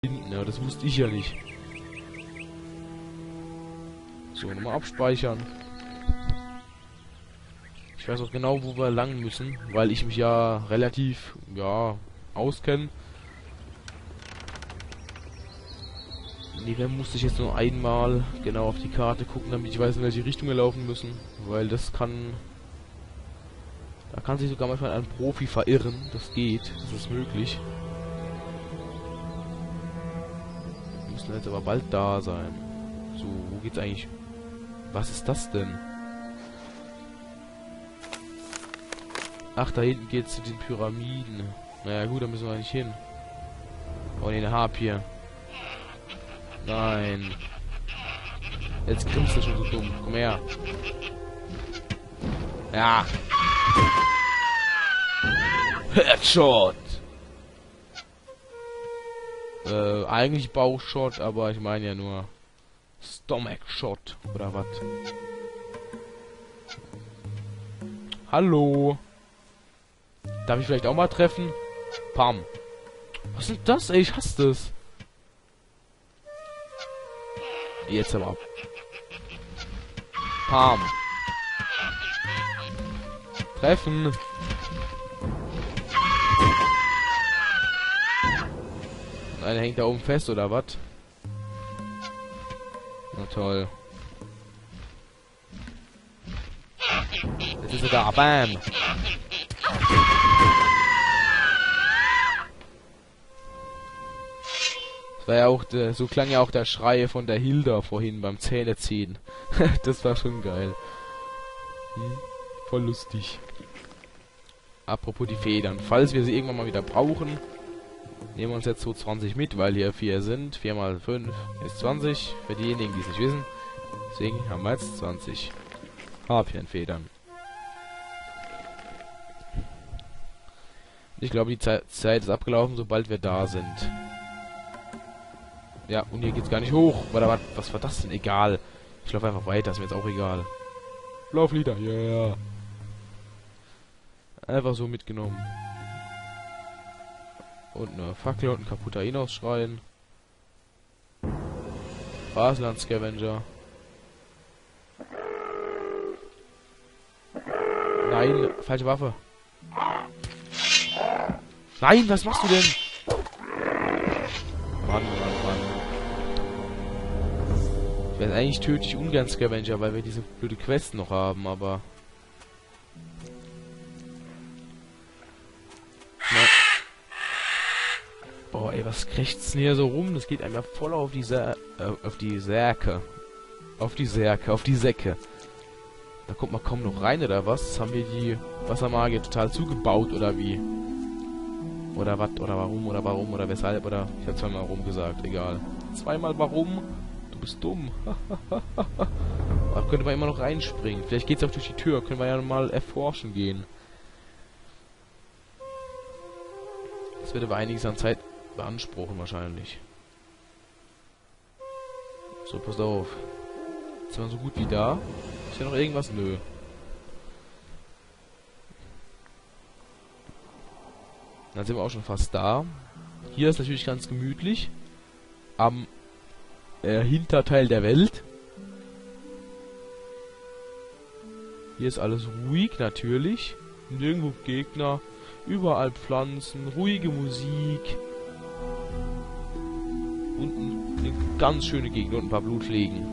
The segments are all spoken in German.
hinten, ja, das wusste ich ja nicht. So, nochmal abspeichern. Ich weiß auch genau, wo wir lang müssen, weil ich mich ja relativ, ja, auskenne. Nee, dann musste ich jetzt nur einmal genau auf die Karte gucken, damit ich weiß, in welche Richtung wir laufen müssen. Weil das kann... Da kann sich sogar manchmal ein Profi verirren. Das geht, das ist möglich. Wir müssen jetzt aber bald da sein. So, wo geht's eigentlich... Was ist das denn? Ach, da hinten geht's zu den Pyramiden. Naja gut, da müssen wir nicht hin. Oh ne, eine Harpie. Nein. Jetzt grinst du schon so dumm. Komm her. Ja. Headshot. Eigentlich Bauchshot, aber ich meine ja nur Stomach Shot oder was? Hallo. Darf ich vielleicht auch mal treffen? Pam. Was ist das, ey? Ich hasse das. Jetzt aber ab. Pam. Treffen. Und einer hängt da oben fest, oder was? Na toll. Jetzt ist er da. Bam. Das war ja auch so klang ja auch der Schrei von der Hilda vorhin beim Zähneziehen. Das war schon geil. Voll lustig. Apropos die Federn. Falls wir sie irgendwann mal wieder brauchen, nehmen wir uns jetzt so 20 mit, weil hier 4 sind. 4 mal 5 ist 20. Für diejenigen, die es nicht wissen. Deswegen haben wir jetzt 20 Harpienfedern. Ich glaube, die Zeit ist abgelaufen, sobald wir da sind. Ja, und hier geht's gar nicht hoch. Oder was war das denn? Egal. Ich laufe einfach weiter, ist mir jetzt auch egal. Lauflieder, ja. Yeah. Einfach so mitgenommen. Und eine Fackel und ein kaputter Innos-Schrein. Fasland-Scavenger. Nein, falsche Waffe. Nein, was machst du denn? Mann. Ich weiß, eigentlich töte ich ungern Scavenger, weil wir diese blöde Quest noch haben, aber... Boah, ey, was krächzt denn hier so rum? Das geht einem ja voll auf die Säcke. Da kommt man kaum noch rein, oder was? Haben wir die Wassermagier total zugebaut, oder wie? Oder was? Oder warum? Oder warum? Oder weshalb? Oder... Ich habe zweimal warum gesagt, egal. Zweimal warum? Du bist dumm. Da könnte man immer noch reinspringen. Vielleicht geht's auch durch die Tür. Können wir ja mal erforschen gehen. Das wird aber einiges an Zeit beanspruchen wahrscheinlich. So, pass auf. Ist man so gut wie da? Ist ja noch irgendwas? Nö. Dann sind wir auch schon fast da. Hier ist natürlich ganz gemütlich. Am Hinterteil der Welt. Hier ist alles ruhig, natürlich. Nirgendwo Gegner. Überall Pflanzen. Ruhige Musik. Und eine ganz schöne Gegend und ein paar Blutfliegen.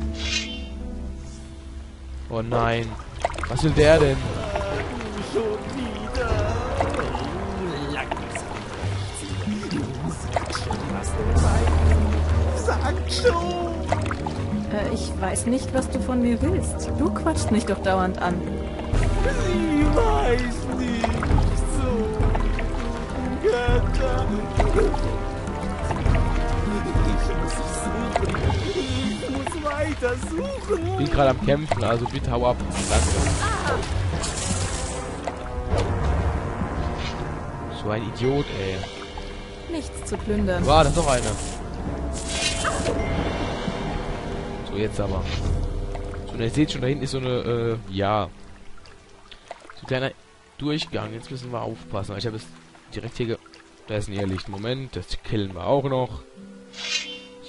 Oh nein. Was will der denn? Schon wieder. Sagt schon. Ich weiß nicht, was du von mir willst. Du quatschst mich doch dauernd an. Sie weiß nicht. So. Götter. Ich muss weiter suchen. Ich bin gerade am Kämpfen, also bitte hau ab. Danke. So ein Idiot, ey. Nichts zu plündern. Wow, da ist noch eine. So, jetzt aber. So, und ihr seht schon, da hinten ist so eine, ja. So ein kleiner Durchgang. Jetzt müssen wir aufpassen. Ich habe es direkt hier Da ist ein Irrlicht. Moment, das killen wir auch noch.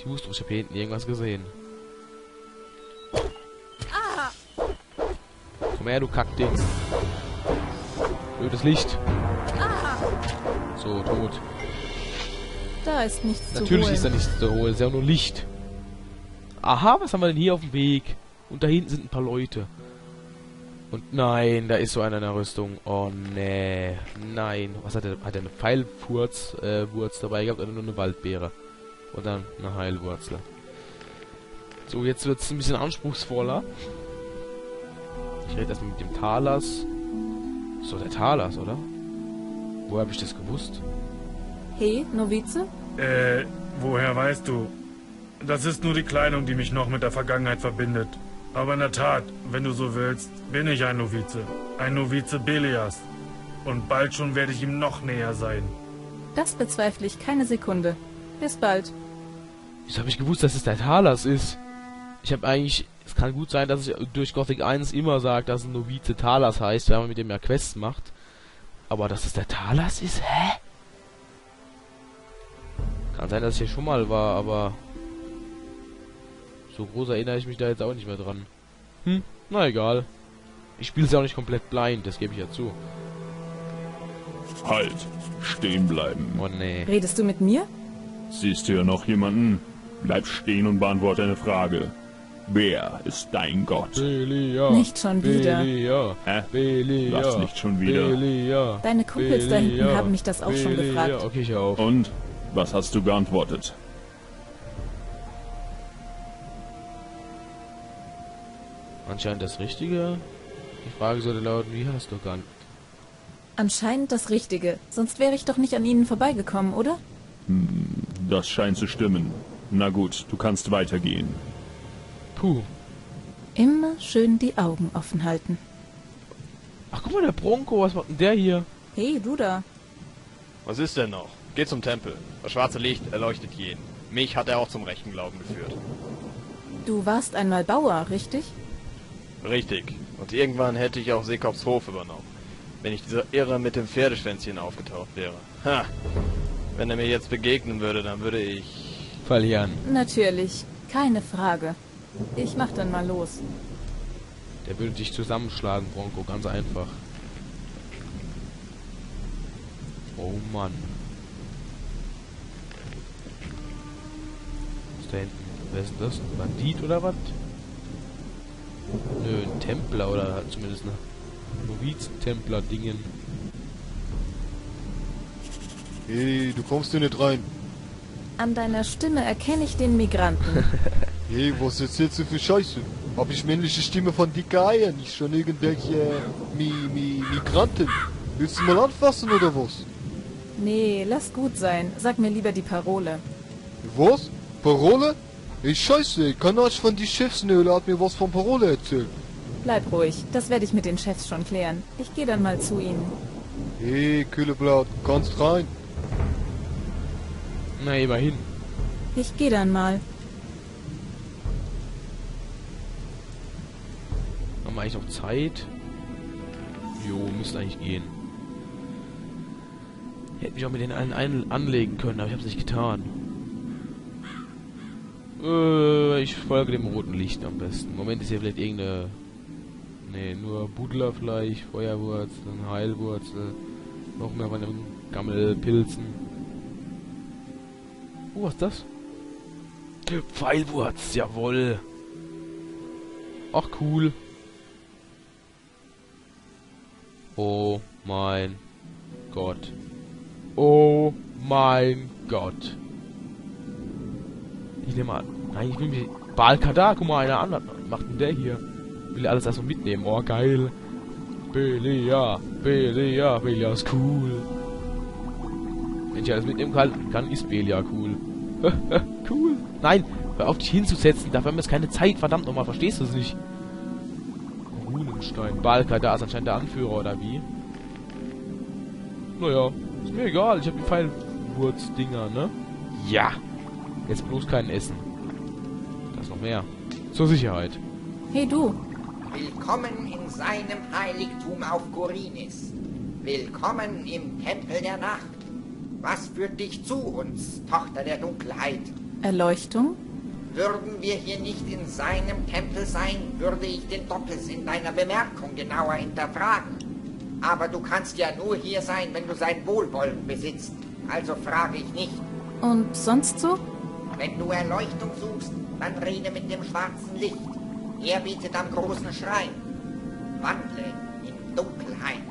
Ich wusste, ich habe hier hinten irgendwas gesehen. Komm her, du Kackding. Blödes Licht. So, tot. Da ist nichts Natürlich zu holen. ist da nichts zu holen, ist ja nur Licht. Aha, was haben wir denn hier auf dem Weg? Und da hinten sind ein paar Leute. Und nein, da ist so einer in der Rüstung. Oh nee. Nein. Was hat er? Hat er eine Pfeilwurz Wurz dabei gehabt oder nur eine Waldbeere? Und dann eine Heilwurzel. So, jetzt wird es ein bisschen anspruchsvoller. Ich rede erstmal mit dem Talas. So, der Talas, oder? Woher habe ich das gewusst? Hey, Novize? Woher weißt du? Das ist nur die Kleidung, die mich noch mit der Vergangenheit verbindet. Aber in der Tat, wenn du so willst, bin ich ein Novize. Ein Novize Belias. Und bald schon werde ich ihm noch näher sein. Das bezweifle ich keine Sekunde. Bis bald. Wieso habe ich gewusst, dass es der Talas ist? Ich habe eigentlich... Es kann gut sein, dass ich durch Gothic 1 immer sage, dass ein Novize Talas heißt, wenn man mit dem ja Quests macht. Aber dass es der Talas ist? Hä? Kann sein, dass ich hier schon mal war, aber... So groß erinnere ich mich da jetzt auch nicht mehr dran. Na egal. Ich spiele es ja auch nicht komplett blind, das gebe ich ja zu. Halt! Stehen bleiben. Oh nee. Redest du mit mir? Siehst du ja noch jemanden? Bleib stehen und beantworte eine Frage. Wer ist dein Gott? Belia. Nicht schon wieder. Belia. Hä? Belia. Was nicht schon wieder? Belia. Deine Kumpels da hinten Belia. haben mich das auch schon Belia. gefragt. Okay, ich auch. Und? Was hast du geantwortet? Anscheinend das Richtige. Die Frage sollte lauten, wie hast du geantwortet? Anscheinend das Richtige. Sonst wäre ich doch nicht an ihnen vorbeigekommen, oder? Das scheint zu stimmen. Na gut, du kannst weitergehen. Puh. Immer schön die Augen offen halten. Ach, guck mal, der Bronco, was macht denn der hier? Hey, du da. Was ist denn noch? Geh zum Tempel. Das schwarze Licht erleuchtet jeden. Mich hat er auch zum rechten Glauben geführt. Du warst einmal Bauer, richtig? Richtig. Und irgendwann hätte ich auch Seekops Hof übernommen. Wenn nicht dieser Irre mit dem Pferdeschwänzchen aufgetaucht wäre. Ha! Wenn er mir jetzt begegnen würde, dann würde ich... Verlieren. Natürlich. Keine Frage. Ich mach dann mal los. Der würde dich zusammenschlagen, Bronco, ganz einfach. Oh Mann. Was ist da hinten? Wer ist denn das? Ein Bandit oder was? Nö, ein Templer oder zumindest ein Novizen-Templer-Dingen. Hey, du kommst hier nicht rein. An deiner Stimme erkenne ich den Migranten. Hey, was ist jetzt so für Scheiße? Hab ich männliche Stimme von dicke Eier, nicht schon irgendwelche Migranten? Willst du mal anfassen oder was? Nee, lass gut sein. Sag mir lieber die Parole. Was? Parole? Ey, Scheiße, Kanatsch von die Chefsnöhle hat mir was von Parole erzählt. Bleib ruhig. Das werde ich mit den Chefs schon klären. Ich gehe dann mal zu ihnen. Hey, Kühleblatt, kannst rein. Na, immerhin. Ich gehe dann mal. Haben wir eigentlich noch Zeit? Jo, müsste eigentlich gehen. Hätte mich auch mit den allen anlegen können, aber ich habe es nicht getan. Ich folge dem roten Licht am besten. Moment, ist hier vielleicht irgendeine... Ne, nur Buddlerfleisch, Feuerwurzel, Heilwurzel. Noch mehr von den Gammelpilzen. Was ist das? Pfeilwurz, jawohl. Ach, cool. Oh mein Gott. Oh mein Gott. Ich nehme an. Nein, ich will mich... Balkadar, guck mal, einer an. Was macht denn der hier? Will alles erstmal mitnehmen. Oh, geil. Belia, Belia, Belia ist cool. Wenn ich alles mitnehmen kann, ist Belia cool. Cool. Nein, hör auf dich hinzusetzen. Dafür haben wir jetzt keine Zeit. Verdammt nochmal, verstehst du es nicht? Runenstein. Balkadar ist anscheinend der Anführer, oder wie? Naja, ist mir egal. Ich habe die Pfeilwurz-Dinger, ne? Ja. Jetzt bloß kein Essen. Da ist noch mehr. Zur Sicherheit. Hey, du. Willkommen in seinem Heiligtum auf Korinis. Willkommen im Tempel der Nacht. Was führt dich zu uns, Tochter der Dunkelheit? Erleuchtung? Würden wir hier nicht in seinem Tempel sein, würde ich den Doppelsinn deiner Bemerkung genauer hinterfragen. Aber du kannst ja nur hier sein, wenn du sein Wohlwollen besitzt. Also frage ich nicht. Und sonst so? Wenn du Erleuchtung suchst, dann rede mit dem schwarzen Licht. Er bietet am großen Schrein. Wandle in Dunkelheit.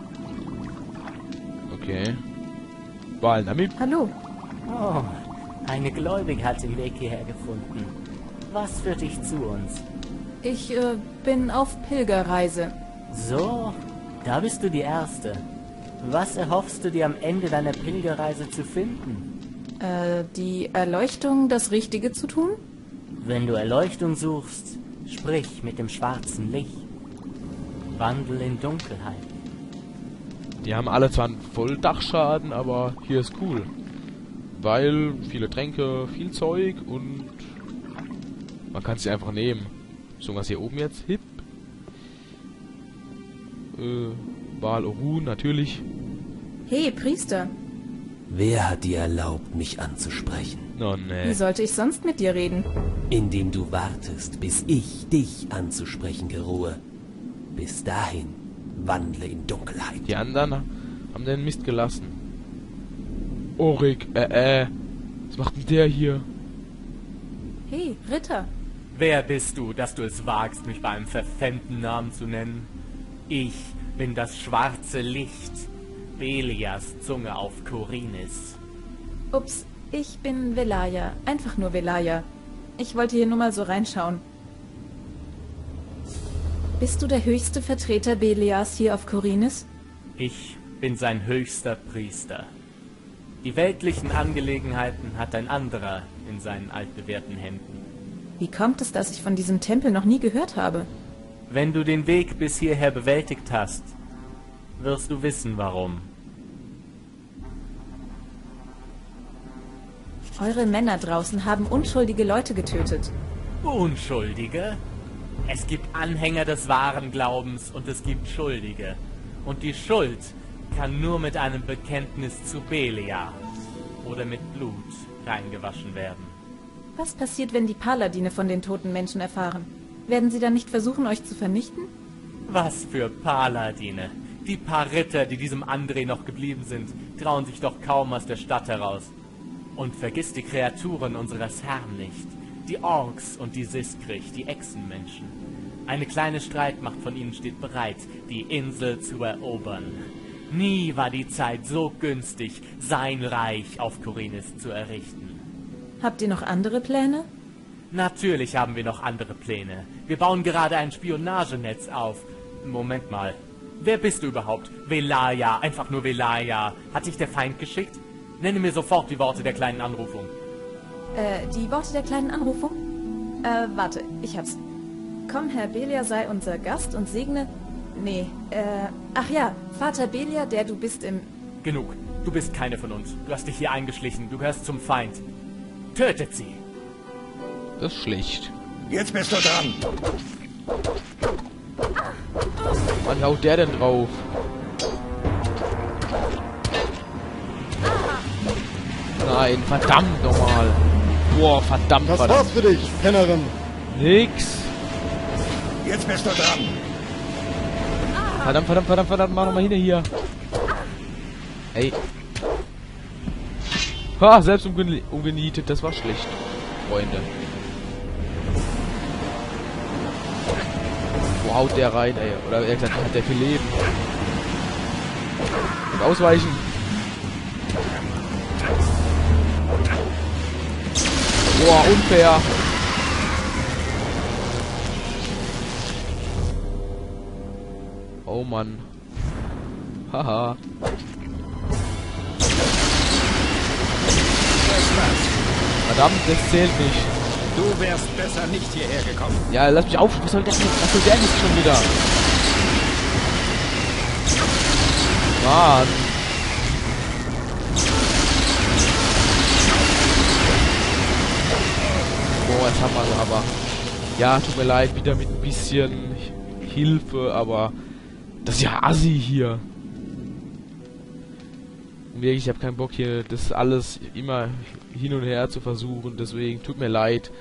Okay. Walnami. Hallo. Oh, eine Gläubige hat den Weg hierher gefunden. Was führt dich zu uns? Ich bin auf Pilgerreise. So, da bist du die Erste. Was erhoffst du dir am Ende deiner Pilgerreise zu finden? Die Erleuchtung, das Richtige zu tun? Wenn du Erleuchtung suchst, sprich mit dem schwarzen Licht. Wandel in Dunkelheit. Die haben alle zwar einen Volldachschaden, aber hier ist cool. Weil viele Tränke, viel Zeug und man kann sie einfach nehmen. So was hier oben jetzt. Hip. Baal Orun, natürlich. Hey, Priester. Wer hat dir erlaubt, mich anzusprechen? Oh, Wie nee. sollte ich sonst mit dir reden? Indem du wartest, bis ich dich anzusprechen geruhe. Bis dahin wandle in Dunkelheit. Die anderen haben den Mist gelassen. Orik, was macht denn der hier? Hey, Ritter. Wer bist du, dass du es wagst, mich bei einem verpfändeten Namen zu nennen? Ich bin das schwarze Licht. Belias Zunge auf Korinis. Ups, ich bin Velaya. Einfach nur Velaya. Ich wollte hier nur mal so reinschauen. Bist du der höchste Vertreter Belias hier auf Korinis? Ich bin sein höchster Priester. Die weltlichen Angelegenheiten hat ein anderer in seinen altbewährten Händen. Wie kommt es, dass ich von diesem Tempel noch nie gehört habe? Wenn du den Weg bis hierher bewältigt hast, wirst du wissen, warum. Eure Männer draußen haben unschuldige Leute getötet. Unschuldige? Es gibt Anhänger des wahren Glaubens und es gibt Schuldige. Und die Schuld kann nur mit einem Bekenntnis zu Belia oder mit Blut reingewaschen werden. Was passiert, wenn die Paladine von den toten Menschen erfahren? Werden sie dann nicht versuchen, euch zu vernichten? Was für Paladine! Die paar Ritter, die diesem André noch geblieben sind, trauen sich doch kaum aus der Stadt heraus. Und vergiss die Kreaturen unseres Herrn nicht. Die Orks und die Siskrich, die Echsenmenschen. Eine kleine Streitmacht von ihnen steht bereit, die Insel zu erobern. Nie war die Zeit so günstig, sein Reich auf Korinis zu errichten. Habt ihr noch andere Pläne? Natürlich haben wir noch andere Pläne. Wir bauen gerade ein Spionagenetz auf. Moment mal. Wer bist du überhaupt? Velaya, einfach nur Velaya. Hat dich der Feind geschickt? Nenne mir sofort die Worte der kleinen Anrufung. Die Worte der kleinen Anrufung? Warte, ich hab's. Komm, Herr Belia, sei unser Gast und segne... Nee, ach ja, Vater Belia, der du bist im... Genug. Du bist keine von uns. Du hast dich hier eingeschlichen. Du gehörst zum Feind. Tötet sie! Das ist schlecht. Jetzt bist du dran. Wann haut der denn drauf? Nein, verdammt nochmal. Boah, verdammt, Das verdammt. war's für dich, Pennerin. Nix. Jetzt bist du dran. Verdammt, verdammt, verdammt, verdammt. Mach nochmal hin hier. Ey. Ha, selbst umgenietet. Das war schlecht, Freunde. Wo haut der rein, ey? Oder eher gesagt, hat der viel Leben. Und ausweichen. Boah, unfair. Oh Mann. Haha. Verdammt, das zählt nicht. Du wärst besser nicht hierher gekommen. Ja, lass mich auf. Was soll der jetzt? Was soll der jetzt schon wieder? Mann. Boah, jetzt haben wir sie aber. Ja, tut mir leid, wieder mit ein bisschen Hilfe, aber das ist ja assi hier. Wirklich, ich habe keinen Bock hier, das alles immer hin und her zu versuchen, deswegen tut mir leid.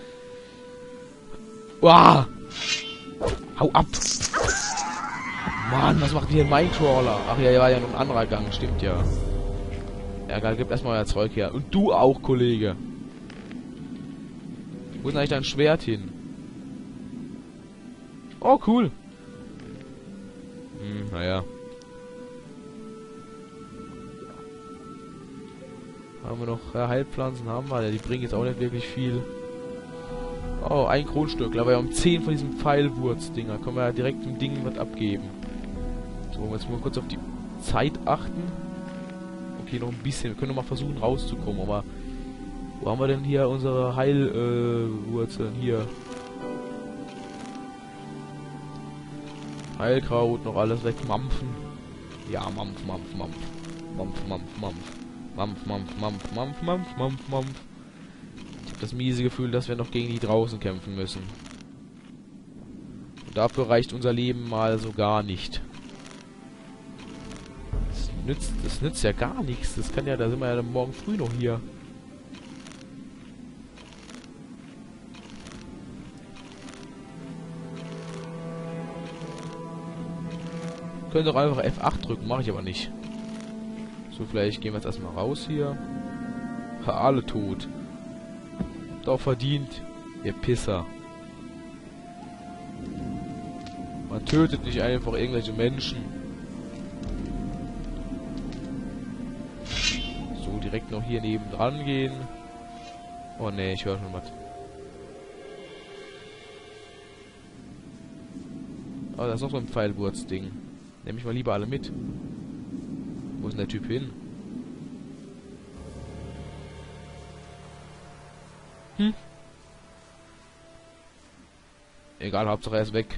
Uah! Hau ab! Mann, was macht hier ein Minecrawler? Ach ja, hier war ja noch ein anderer Gang, stimmt ja. Ja, egal, gib erstmal euer Zeug her. Und du auch, Kollege. Wo ist denn eigentlich dein Schwert hin? Oh, cool. Naja. Haben wir noch Heilpflanzen? Haben wir. Ja, die bringen jetzt auch nicht wirklich viel. Oh, ein Kronstück. Aber wir haben 10 von diesen Pfeilwurz-Dinger. Können wir ja direkt dem Ding was abgeben. So, jetzt mal kurz auf die Zeit achten. Okay, noch ein bisschen. Wir können noch mal versuchen rauszukommen, aber wo haben wir denn hier unsere Heilwurzeln? Hier. Heilkraut, noch alles wegmampfen. Ja, mampf, mampf, mampf. Mampf, mampf, mampf. Mampf, mampf, mampf, mampf, mampf, mampf, mampf. Ich habe das miese Gefühl, dass wir noch gegen die draußen kämpfen müssen. Und dafür reicht unser Leben mal so gar nicht. Das nützt ja gar nichts. Das kann ja, da sind wir ja morgen früh noch hier. Können doch einfach F8 drücken, mache ich aber nicht. So, vielleicht gehen wir jetzt erstmal raus hier. Ha, alle tot. Doch verdient, ihr Pisser. Man tötet nicht einfach irgendwelche Menschen. So, direkt noch hier neben dran gehen. Oh ne, ich höre schon was. Oh, da ist noch so ein Pfeilwurz-Ding. Nehme ich mal lieber alle mit. Wo ist denn der Typ hin? Egal, Hauptsache er ist weg.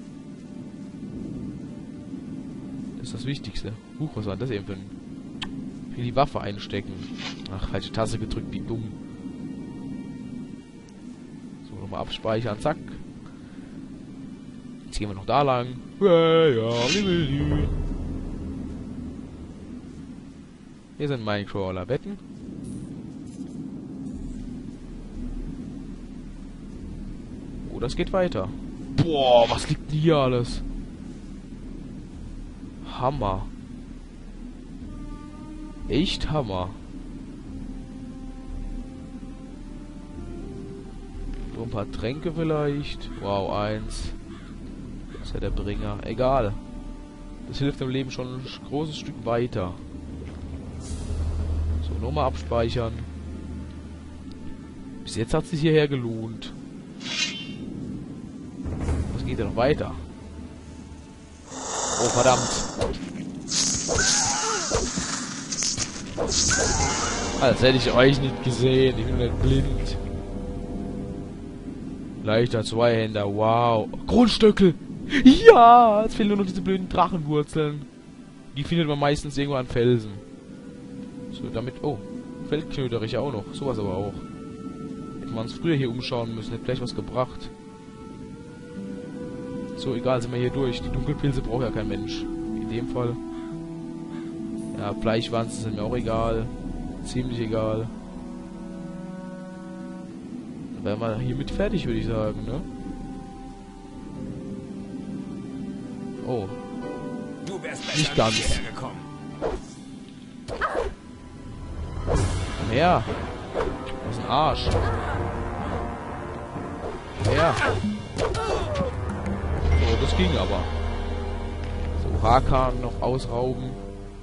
Das ist das Wichtigste. Was war das eben für ein... Hier die Waffe einstecken. Ach, falsche Taste gedrückt, wie dumm. So, nochmal abspeichern, zack. Jetzt gehen wir noch da lang. Hier sind Minecrawler. Wetten? Oh, das geht weiter. Boah, was liegt denn hier alles? Hammer. Echt Hammer. So ein paar Tränke vielleicht. Wow, 1. Das ist ja der Bringer. Egal. Das hilft im Leben schon ein großes Stück weiter. So, nochmal abspeichern. Bis jetzt hat es sich hierher gelohnt. Was geht denn noch weiter? Oh, verdammt. Als hätte ich euch nicht gesehen. Ich bin nicht blind. Leichter Zweihänder. Wow. Grundstöckel. Ja. Jetzt fehlen nur noch diese blöden Drachenwurzeln. Die findet man meistens irgendwo an Felsen. So, damit... Oh. Feldknöterich auch noch. Sowas aber auch. Hätten wir uns früher hier umschauen müssen. Hätte vielleicht was gebracht. So, egal. Sind wir hier durch. Die Dunkelpilze braucht ja kein Mensch. In dem Fall. Ja, Fleischwanzen sind mir auch egal. Ziemlich egal. Dann wären wir hiermit fertig, würde ich sagen, ne? Oh. Du wärst nicht ganz. Hierher Komm her. Das ist ein Arsch. Komm her. So, das ging aber. So, Hakan noch ausrauben.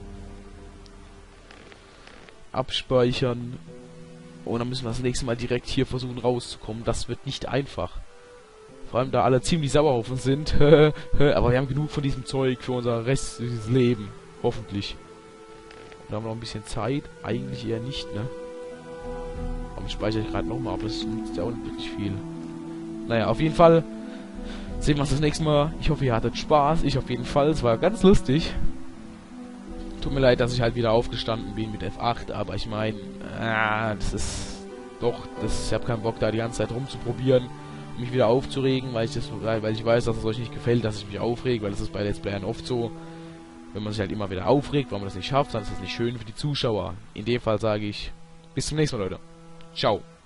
Abspeichern. Und dann müssen wir das nächste Mal direkt hier versuchen rauszukommen. Das wird nicht einfach. Vor allem da alle ziemlich sauer auf uns sind. Aber wir haben genug von diesem Zeug für unser restliches Leben. Hoffentlich. Und haben wir noch ein bisschen Zeit. Eigentlich eher nicht, ne? Aber ich speichere gerade nochmal, aber das nützt ja auch nicht wirklich viel. Naja, auf jeden Fall sehen wir uns das nächste Mal. Ich hoffe, ihr hattet Spaß. Ich auf jeden Fall. Es war ganz lustig. Tut mir leid, dass ich halt wieder aufgestanden bin mit F8, aber ich meine, das ist doch, ich habe keinen Bock da die ganze Zeit rumzuprobieren, um mich wieder aufzuregen, weil ich weiß, dass es euch nicht gefällt, dass ich mich aufrege, weil das ist bei Let's Playern oft so. wenn man sich halt immer wieder aufregt, warum man das nicht schafft, dann ist das nicht schön für die Zuschauer. In dem Fall sage ich, bis zum nächsten Mal, Leute. Ciao.